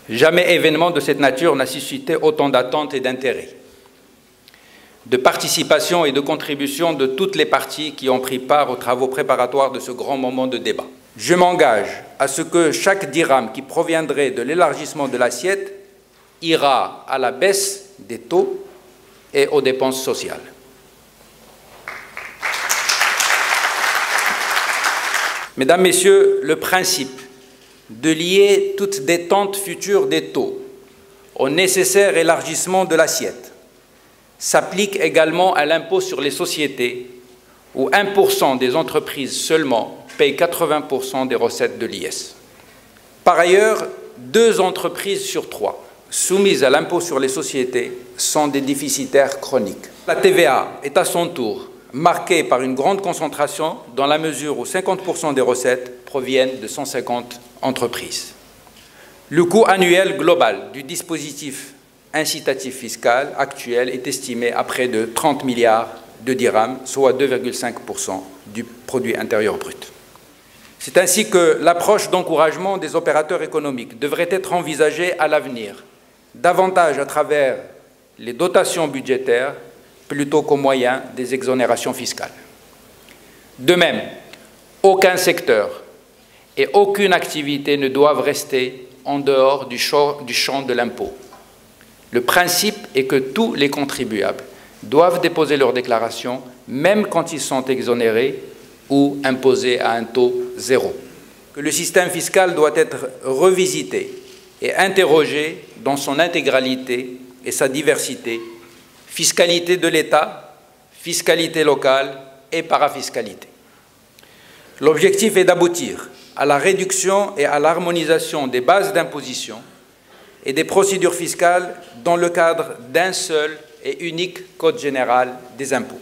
Jamais événement de cette nature n'a suscité autant d'attentes et d'intérêt, de participation et de contribution de toutes les parties qui ont pris part aux travaux préparatoires de ce grand moment de débat. Je m'engage à ce que chaque dirham qui proviendrait de l'élargissement de l'assiette ira à la baisse des taux et aux dépenses sociales. Mesdames, Messieurs, le principe de lier toute détente future des taux au nécessaire élargissement de l'assiette s'applique également à l'impôt sur les sociétés, où 1% des entreprises seulement payent 80% des recettes de l'IS. Par ailleurs, 2 entreprises sur 3 soumises à l'impôt sur les sociétés sont des déficitaires chroniques. La TVA est à son tour marquée par une grande concentration dans la mesure où 50% des recettes proviennent de 150 entreprises. Le coût annuel global du dispositif incitatif fiscal actuel est estimé à près de 30 milliards de dirhams, soit 2,5% du produit intérieur brut. C'est ainsi que l'approche d'encouragement des opérateurs économiques devrait être envisagée à l'avenir, davantage à travers les dotations budgétaires plutôt qu'au moyen des exonérations fiscales. De même, aucun secteur et aucune activité ne doivent rester en dehors du champ de l'impôt. Le principe est que tous les contribuables doivent déposer leurs déclarations, même quand ils sont exonérés ou imposés à un taux zéro. Que le système fiscal doit être revisité et interrogé dans son intégralité et sa diversité, fiscalité de l'État, fiscalité locale et parafiscalité. L'objectif est d'aboutir à la réduction et à l'harmonisation des bases d'imposition et des procédures fiscales dans le cadre d'un seul et unique Code général des impôts.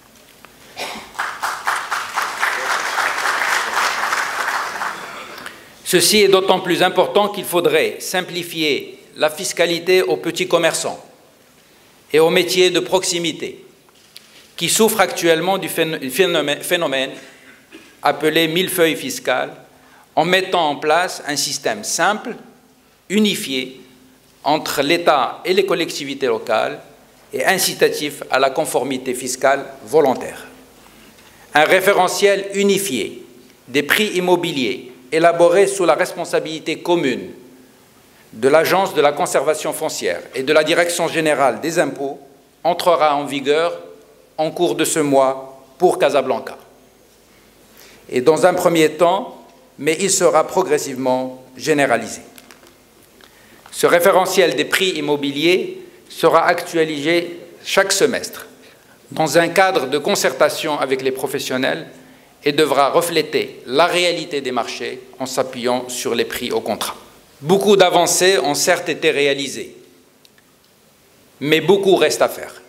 Ceci est d'autant plus important qu'il faudrait simplifier la fiscalité aux petits commerçants et aux métiers de proximité qui souffrent actuellement du phénomène appelé millefeuille fiscal en mettant en place un système simple, unifié, entre l'État et les collectivités locales et incitatif à la conformité fiscale volontaire. Un référentiel unifié des prix immobiliers élaboré sous la responsabilité commune de l'Agence de la conservation foncière et de la Direction générale des impôts entrera en vigueur en cours de ce mois pour Casablanca. Et dans un premier temps, mais il sera progressivement généralisé. Ce référentiel des prix immobiliers sera actualisé chaque semestre dans un cadre de concertation avec les professionnels et devra refléter la réalité des marchés en s'appuyant sur les prix au contrat. Beaucoup d'avancées ont certes été réalisées, mais beaucoup reste à faire.